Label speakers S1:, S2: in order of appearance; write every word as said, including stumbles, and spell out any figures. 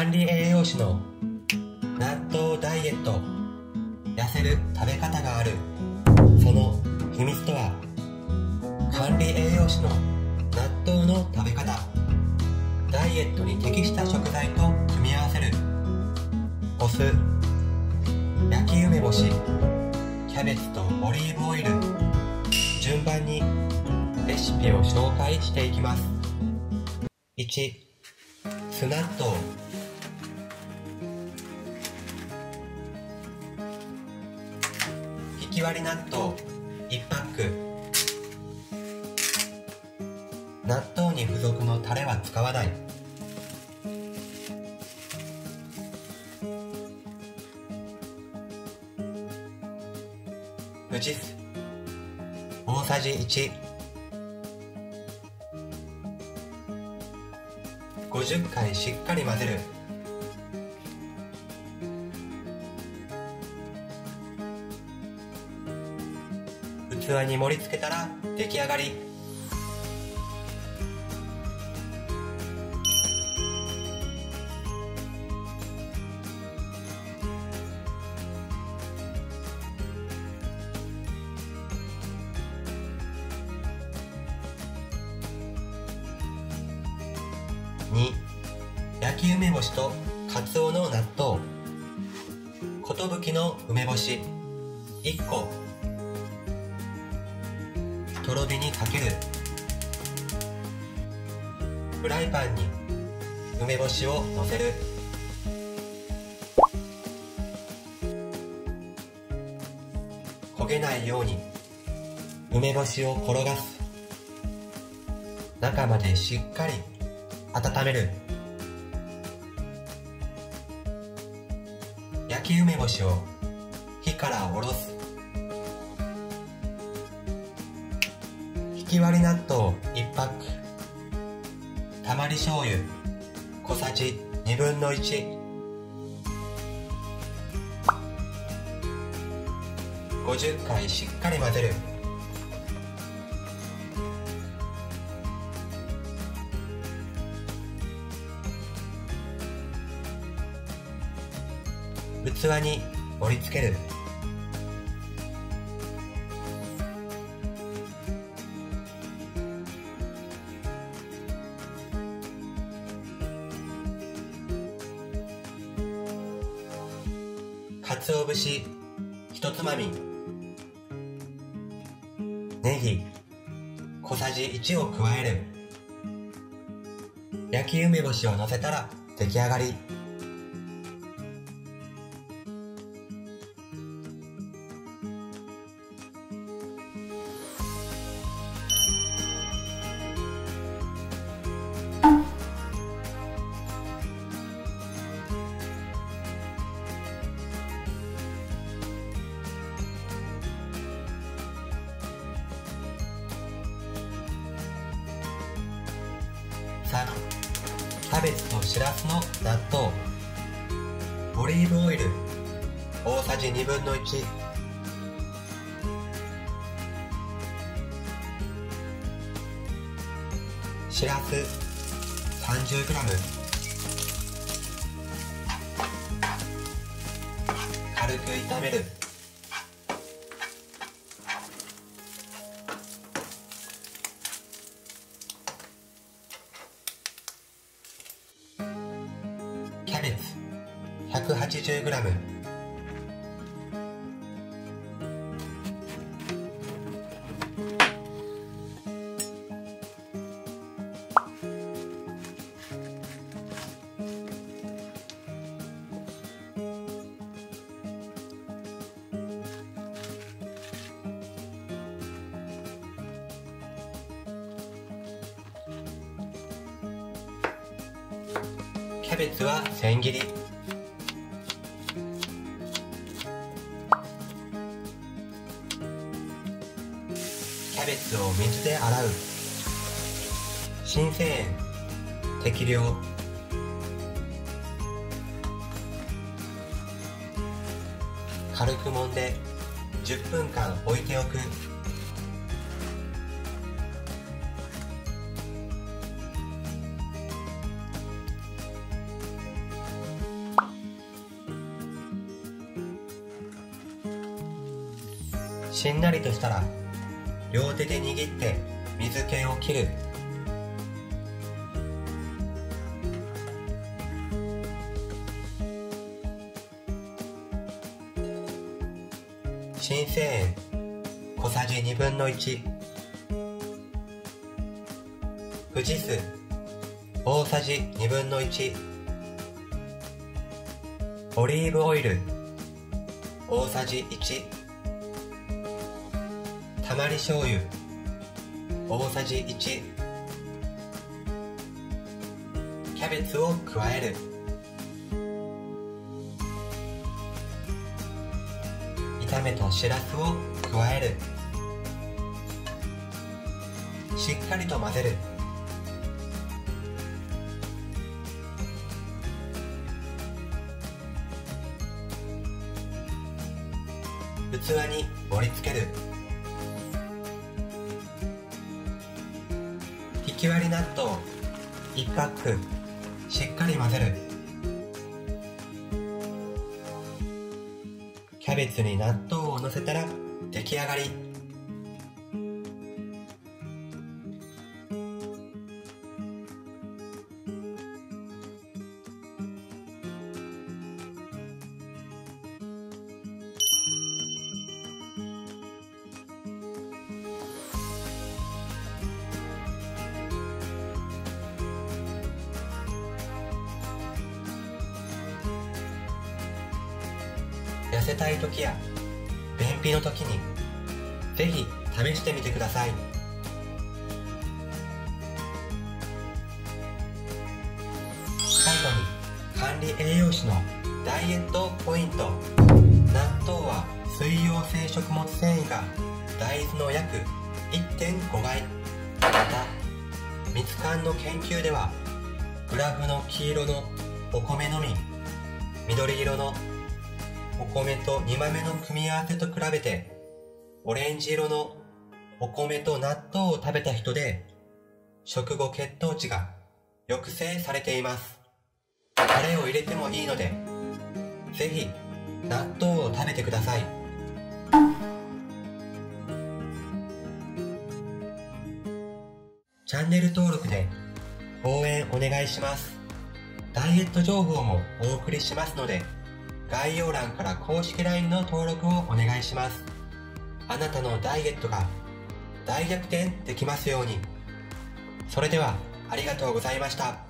S1: 管理栄養士の納豆ダイエット。痩せる食べ方がある。その秘密とは、管理栄養士の納豆の食べ方。ダイエットに適した食材と組み合わせる。お酢、焼き梅干し、キャベツとオリーブオイル。順番にレシピを紹介していきます。いち、酢納豆。ひき割り納豆いちパック。納豆に付属のタレは使わない。無チス大さじいち。ごじゅっかいしっかり混ぜる。器に盛り付けたら出来上がり。に、焼き梅干しとかつおの納豆。寿の梅干しいっこ。とろ火にかける。フライパンに梅干しをのせる。焦げないように梅干しを転がす。中までしっかり温める。焼き梅干しを火から下ろす。ひき割り納豆いちパック。たまり醤油小さじにぶんのいち。ごじゅっかいしっかり混ぜる。器に盛り付ける。鰹節ひとつまみ。ネギ小さじいちを加える。焼き梅干しをのせたら出来上がり。さん、キャベツとしらすの納豆。オリーブオイル大さじにぶんのいち。しらす さんじゅうグラム。 軽く炒める。キャベツ ひゃくはちじゅうグラム。 キャベツは千切り。キャベツを水で洗う。新鮮塩適量。軽く揉んでじゅっぷんかん置いておく。 しんなりとしたら両手で握って水気を切る。新生塩小さじにぶんのいち、富士酢大さじにぶんのいち、オリーブオイル大さじいち、たまり醤油大さじいち、キャベツを加える。炒めたしらすを加える。しっかりと混ぜる。器に盛り付ける。ひき割り納豆いちパックしっかり混ぜる。キャベツに納豆をのせたら出来上がり。痩せたい時や便秘の時にぜひ試してみてください。最後に管理栄養士のダイエットポイント。納豆は水溶性食物繊維が大豆の約 いってんごばい。またミツカンの研究ではグラフの黄色のお米のみ、緑色のお米と煮豆の組み合わせと比べてオレンジ色のお米と納豆を食べた人で食後血糖値が抑制されています。タレを入れてもいいのでぜひ納豆を食べてください。チャンネル登録で応援お願いします。ダイエット情報もお送りしますので概要欄から公式 ライン の登録をお願いします。あなたのダイエットが大逆転できますように。それではありがとうございました。